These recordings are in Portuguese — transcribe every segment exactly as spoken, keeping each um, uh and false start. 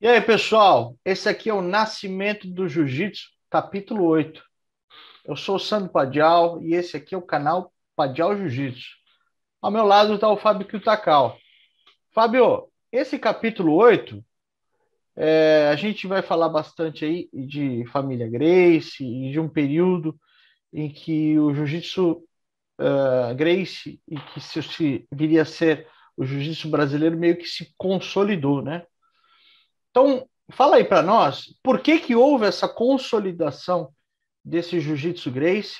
E aí, pessoal? Esse aqui é o Nascimento do Jiu-Jitsu, capítulo oito. Eu sou o Sandro Padial e esse aqui é o canal Padial Jiu-Jitsu. Ao meu lado está o Fábio Kyutakal. Fábio, esse capítulo oito, é, a gente vai falar bastante aí de família Gracie e de um período em que o Jiu-Jitsu uh, Gracie e que se, se viria a ser o Jiu-Jitsu brasileiro meio que se consolidou, né? Então, fala aí para nós, por que que houve essa consolidação desse Jiu-Jitsu Gracie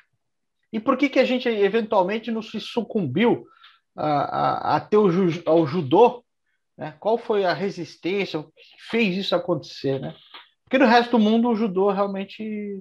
e por que que a gente eventualmente não se sucumbiu a, a, a ter o ju, ao judô, né? Qual foi a resistência, o que fez isso acontecer, né? Porque no resto do mundo o judô realmente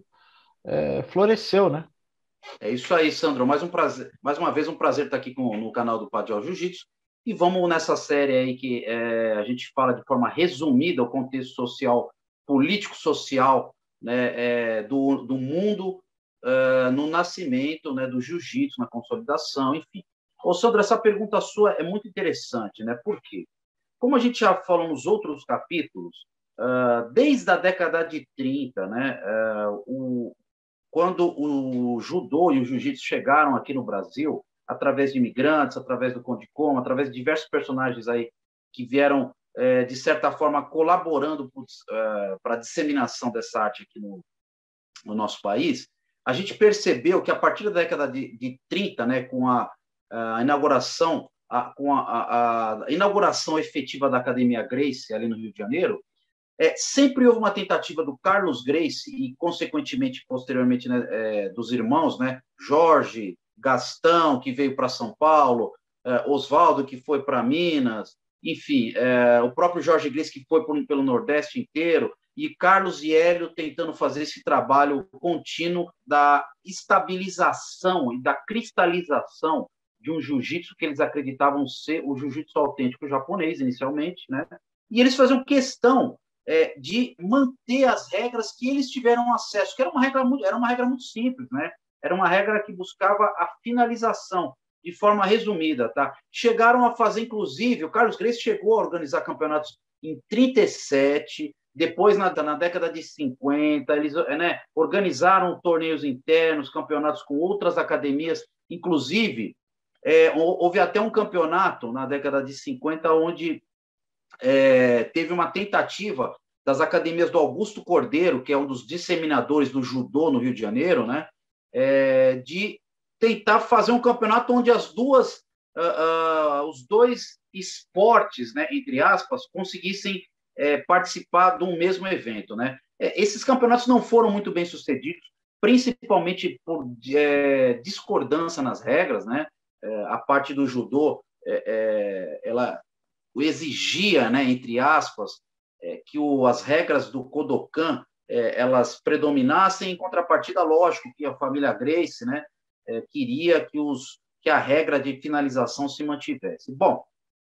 é, floresceu, né? É isso aí, Sandro. Mais um prazer, mais uma vez um prazer estar aqui com, no canal do Padial Jiu-Jitsu. E vamos nessa série aí que é, a gente fala de forma resumida o contexto social, político-social, né, é, do, do mundo é, no nascimento, né, do jiu-jitsu, na consolidação, enfim. Ô, Sandro, essa pergunta sua é muito interessante, né? Por quê? Como a gente já falou nos outros capítulos, uh, desde a década de trinta, né, uh, o, quando o judô e o jiu-jitsu chegaram aqui no Brasil, através de imigrantes, através do Conde Como, através de diversos personagens aí que vieram, é, de certa forma, colaborando é, para a disseminação dessa arte aqui no, no, nosso país, a gente percebeu que a partir da década de, de trinta, né, com a, a inauguração, a, com a, a, a inauguração efetiva da Academia Gracie, ali no Rio de Janeiro, é, sempre houve uma tentativa do Carlos Gracie e, consequentemente, posteriormente, né, é, dos irmãos, né, Jorge, Gastão, que veio para São Paulo, é, Oswaldo, que foi para Minas, enfim, é, o próprio Jorge Gracie, que foi por, pelo Nordeste inteiro, e Carlos e Hélio tentando fazer esse trabalho contínuo da estabilização e da cristalização de um jiu-jitsu que eles acreditavam ser o jiu-jitsu autêntico japonês, inicialmente, né? E eles faziam questão é, de manter as regras que eles tiveram acesso, que era uma regra muito, era uma regra muito simples, né? Era uma regra que buscava a finalização, de forma resumida, tá? Chegaram a fazer, inclusive, o Carlos Gracie chegou a organizar campeonatos em trinta e sete, depois, na, na década de cinquenta, eles, né, organizaram torneios internos, campeonatos com outras academias, inclusive, é, houve até um campeonato na década de cinquenta, onde é, teve uma tentativa das academias do Augusto Cordeiro, que é um dos disseminadores do judô no Rio de Janeiro, né, é, de tentar fazer um campeonato onde as duas, uh, uh, os dois esportes, né, entre aspas, conseguissem é, participar de um mesmo evento, né? É, esses campeonatos não foram muito bem sucedidos, principalmente por é, discordância nas regras, né? É, a parte do judô, é, é, ela o exigia, né, entre aspas, é, que o, as regras do Kodokan é, elas predominassem, em contrapartida, lógico, que a família Gracie, né, é, queria que, os, que a regra de finalização se mantivesse. Bom,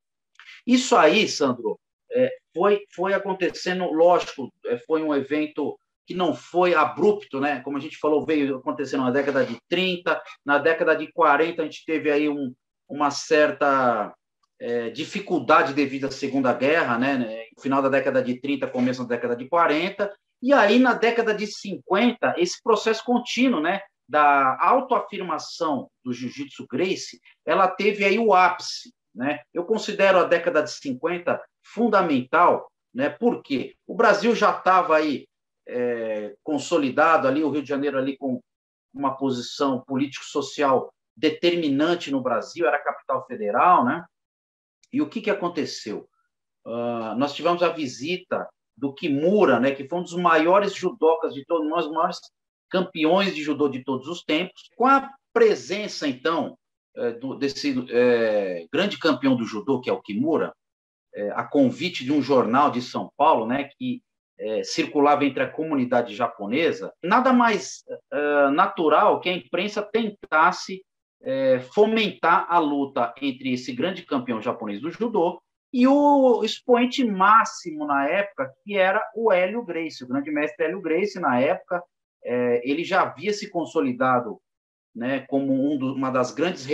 isso aí, Sandro, é, foi, foi acontecendo, lógico, é, foi um evento que não foi abrupto, né? Como a gente falou, veio acontecendo na década de trinta, na década de quarenta a gente teve aí um, uma certa é, dificuldade devido à Segunda Guerra, né? No final da década de trinta, começo da década de quarenta, e aí na década de cinquenta, esse processo contínuo, né? Da autoafirmação do Jiu-Jitsu Gracie, ela teve aí o ápice, né? Eu considero a década de cinquenta fundamental, né? Porque o Brasil já estava aí é, consolidado ali, o Rio de Janeiro ali com uma posição político-social determinante no Brasil, era a capital federal, né? E o que, que aconteceu? Uh, nós tivemos a visita do Kimura, né, que foi um dos maiores judocas de todos nós, os maiores campeões de judô de todos os tempos, com a presença, então, é, do, desse é, grande campeão do judô, que é o Kimura, é, a convite de um jornal de São Paulo, né, que é, circulava entre a comunidade japonesa, nada mais é, natural que a imprensa tentasse é, fomentar a luta entre esse grande campeão japonês do judô e o expoente máximo na época, que era o Hélio Gracie, o grande mestre Hélio Gracie, na época, é, ele já havia se consolidado, né, como um do, uma das grandes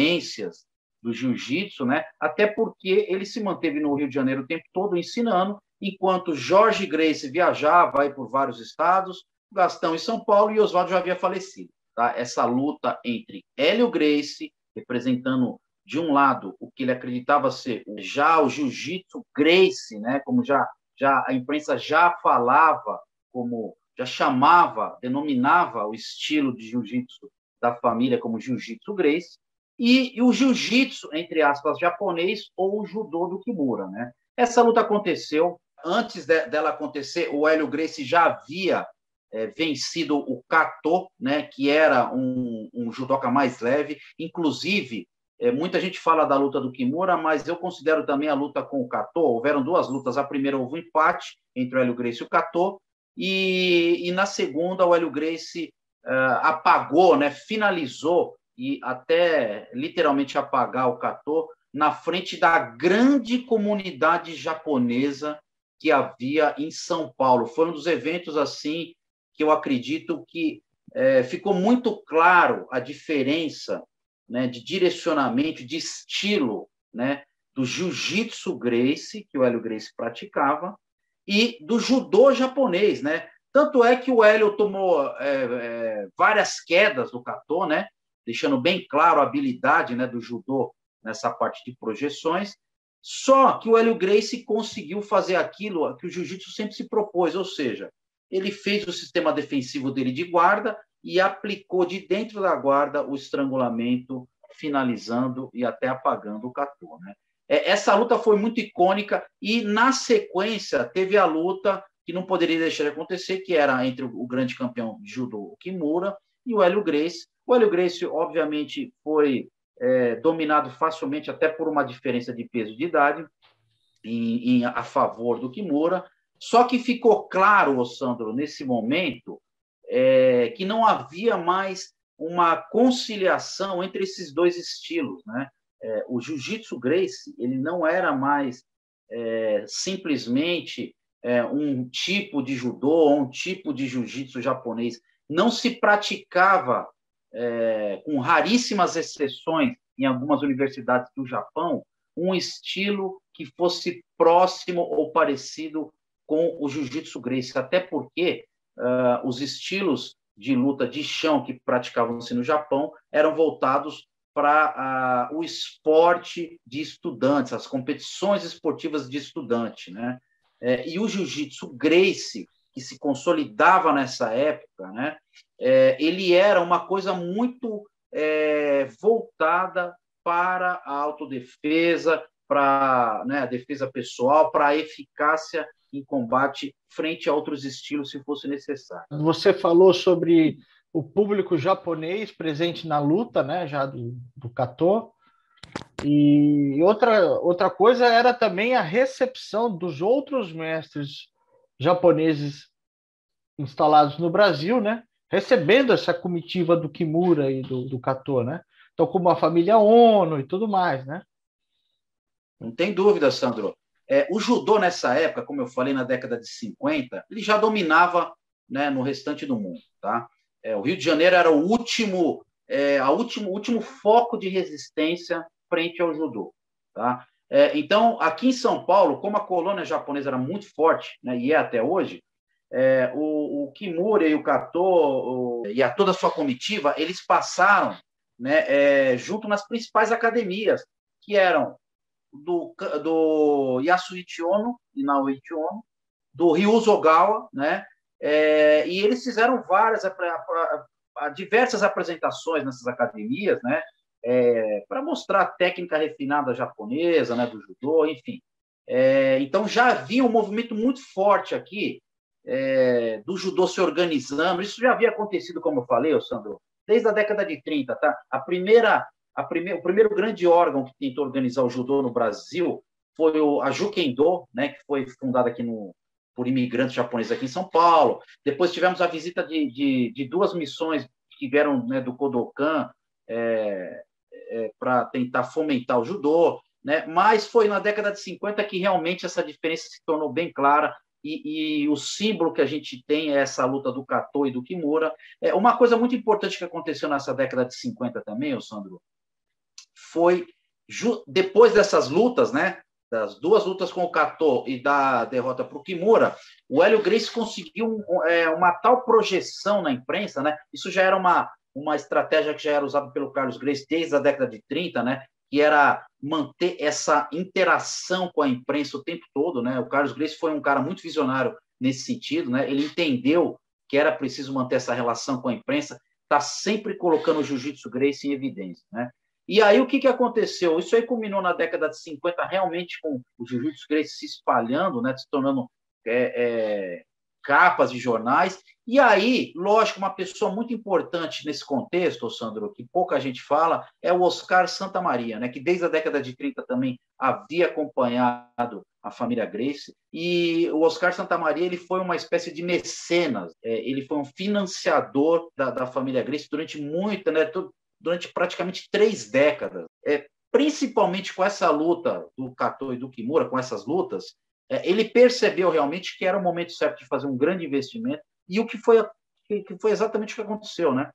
referências do jiu-jitsu, né, até porque ele se manteve no Rio de Janeiro o tempo todo ensinando, enquanto Jorge Gracie viajava aí por vários estados, Gastão em São Paulo e Oswaldo já havia falecido. Tá? Essa luta entre Hélio Gracie, representando, de um lado, o que ele acreditava ser já o jiu-jitsu Gracie, né? Como já, já a imprensa já falava, como já chamava, denominava o estilo de jiu-jitsu da família como jiu-jitsu Gracie, e, e o jiu-jitsu, entre aspas, japonês ou o judô do Kimura. Né? Essa luta aconteceu. Antes de, dela acontecer, o Hélio Gracie já havia é, vencido o Kato, né, que era um, um judoca mais leve. Inclusive, é, muita gente fala da luta do Kimura, mas eu considero também a luta com o Kato. Houveram duas lutas. A primeira houve um empate entre o Hélio Gracie e o Kato, e, e na segunda o Hélio Gracie uh, apagou, né, finalizou, e até literalmente apagar o Kato na frente da grande comunidade japonesa que havia em São Paulo. Foi um dos eventos assim que eu acredito que é, ficou muito claro a diferença, né, de direcionamento, de estilo, né, do jiu-jitsu Gracie, que o Hélio Gracie praticava, e do judô japonês. Né? Tanto é que o Hélio tomou é, é, várias quedas do Kato, né, deixando bem claro a habilidade, né, do judô nessa parte de projeções. Só que o Hélio Gracie conseguiu fazer aquilo que o jiu-jitsu sempre se propôs, ou seja, ele fez o sistema defensivo dele de guarda e aplicou de dentro da guarda o estrangulamento, finalizando e até apagando o Kato. Né? Essa luta foi muito icônica e, na sequência, teve a luta que não poderia deixar de acontecer, que era entre o grande campeão de judô, o Kimura, e o Hélio Gracie. O Hélio Gracie, obviamente, foi é, dominado facilmente, até por uma diferença de peso de idade, em, em, a favor do Kimura. Só que ficou claro, Sandro, nesse momento, é, que não havia mais uma conciliação entre esses dois estilos. Né? É, o jiu-jitsu Gracie, ele não era mais é, simplesmente é, um tipo de judô, um tipo de jiu-jitsu japonês. Não se praticava, é, com raríssimas exceções, em algumas universidades do Japão, um estilo que fosse próximo ou parecido com o jiu-jitsu Gracie, até porque uh, os estilos de luta de chão que praticavam-se no Japão eram voltados para uh, o esporte de estudantes, as competições esportivas de estudante. Né? É, e o jiu-jitsu Gracie, que se consolidava nessa época, né, é, ele era uma coisa muito é, voltada para a autodefesa, para, né, a defesa pessoal, para a eficácia em combate frente a outros estilos, se fosse necessário. Você falou sobre o público japonês presente na luta, né, já do, do Kato, e outra, outra coisa era também a recepção dos outros mestres japoneses instalados no Brasil, né, recebendo essa comitiva do Kimura e do, do Kato, né? Então, como a família Ono e tudo mais, né? Não tem dúvida, Sandro. É, o judô, nessa época, como eu falei, na década de cinquenta, ele já dominava, né, no restante do mundo. Tá? É, o Rio de Janeiro era o último, é, a último, último foco de resistência frente ao judô. Tá? É, então, aqui em São Paulo, como a colônia japonesa era muito forte, né, e é até hoje, é, o, o Kimura e o Kato o, e a toda a sua comitiva, eles passaram, né, é, junto nas principais academias, que eram do, do Yasuichi Ono, e Naoichi Ono, do Ryuzo Ogawa, né? É, e eles fizeram várias, diversas apresentações nessas academias, né? É, para mostrar a técnica refinada japonesa, né? Do judô, enfim. É, então já havia um movimento muito forte aqui é, do judô se organizando. Isso já havia acontecido, como eu falei, Sandro, desde a década de trinta, tá? A primeira A primeir, o primeiro grande órgão que tentou organizar o judô no Brasil foi o, a Jukendo, né, que foi fundada aqui no, por imigrantes japoneses aqui em São Paulo. Depois tivemos a visita de, de, de duas missões que vieram, né, do Kodokan é, é, para tentar fomentar o judô. Né, mas foi na década de cinquenta que realmente essa diferença se tornou bem clara. E, e o símbolo que a gente tem é essa luta do Kato e do Kimura. É, uma coisa muito importante que aconteceu nessa década de cinquenta também, Sandro, foi, depois dessas lutas, né, das duas lutas com o Kato e da derrota para o Kimura, o Hélio Gracie conseguiu é, uma tal projeção na imprensa, né? Isso já era uma, uma estratégia que já era usada pelo Carlos Gracie desde a década de trinta, né? Que era manter essa interação com a imprensa o tempo todo, né? O Carlos Gracie foi um cara muito visionário nesse sentido, né? Ele entendeu que era preciso manter essa relação com a imprensa, está sempre colocando o Jiu-Jitsu Gracie em evidência, né? E aí, o que, que aconteceu? Isso aí culminou na década de cinquenta, realmente com o Jiu-Jitsu Gracie se espalhando, né, se tornando é, é, capas de jornais. E aí, lógico, uma pessoa muito importante nesse contexto, Sandro, que pouca gente fala, é o Oscar Santamaria, né, que desde a década de trinta também havia acompanhado a família Gracie. E o Oscar Santamaria, ele foi uma espécie de mecenas, é, ele foi um financiador da, da família Gracie durante muito, né, todo, durante praticamente três décadas, é, principalmente com essa luta do Kato e do Kimura, com essas lutas, é, ele percebeu realmente que era o momento certo de fazer um grande investimento, e o que foi, que, que foi exatamente o que aconteceu, né?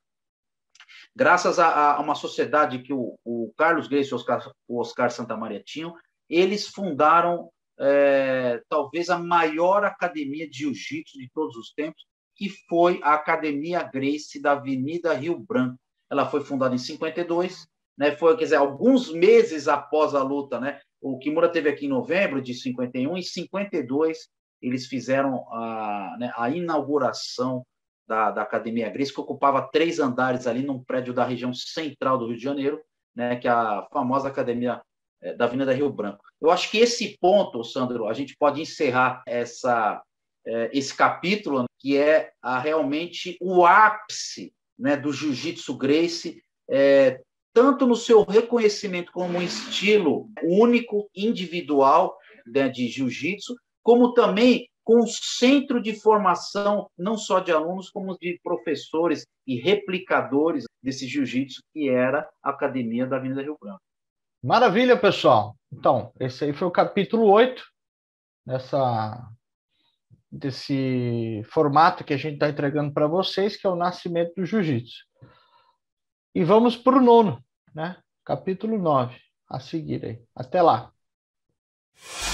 Graças a, a uma sociedade que o, o Carlos Gracie e o Oscar, o Oscar Santamaria tinham, eles fundaram é, talvez a maior academia de jiu-jitsu de todos os tempos, que foi a Academia Gracie da Avenida Rio Branco. Ela foi fundada em cinquenta e dois, né? Foi, quer dizer, alguns meses após a luta, né? O Kimura teve aqui em novembro de cinquenta e um, em cinquenta e dois eles fizeram a, né, a inauguração da, da Academia Gracie, que ocupava três andares ali num prédio da região central do Rio de Janeiro, né? Que é a famosa Academia da Avenida Rio Branco. Eu acho que esse ponto, Sandro, a gente pode encerrar essa, esse capítulo, que é a, realmente o ápice, né, do Jiu-Jitsu Gracie, é, tanto no seu reconhecimento como um estilo único, individual, né, de Jiu-Jitsu, como também com um centro de formação, não só de alunos, como de professores e replicadores desse Jiu-Jitsu, que era a Academia da Avenida Rio Branco. Maravilha, pessoal. Então, esse aí foi o capítulo oito dessa, desse formato que a gente está entregando para vocês, que é o nascimento do jiu-jitsu. E vamos para o nono, né? Capítulo nove, a seguir aí. Até lá.